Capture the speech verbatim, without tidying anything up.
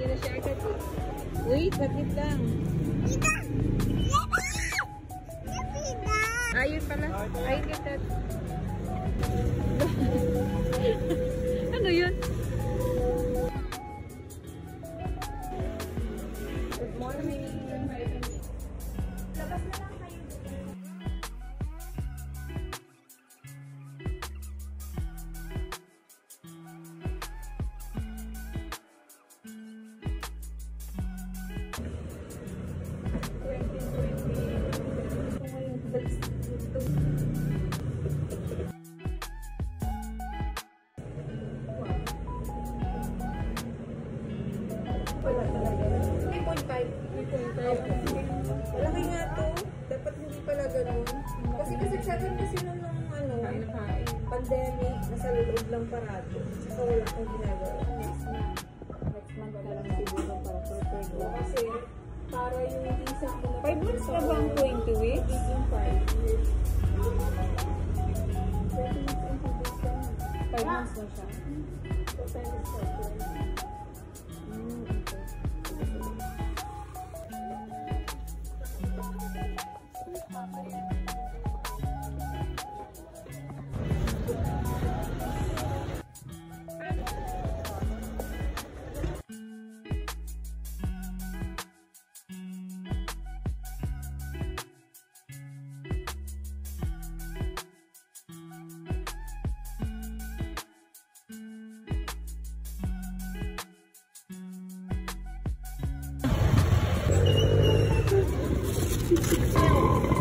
na siya agad eh. Wait, bakit lang? Ayun pala. Ayun kita. Ano yun? Good morning. Labas na lang kayo. Wala talaga. three point five. three point five. Malaki nga to. Dapat hindi pala ganun. Kasi kasagsagan kasi nun ng ano, pandemic, nasa loob lang parado. Saka wala akong ginagawa. Next month. Next month na lang siguro para prepare ko. Kasi para yung visa ko na five months na ba ang going to weeks? Yung five years. five months na siya. So, time is for Six, six,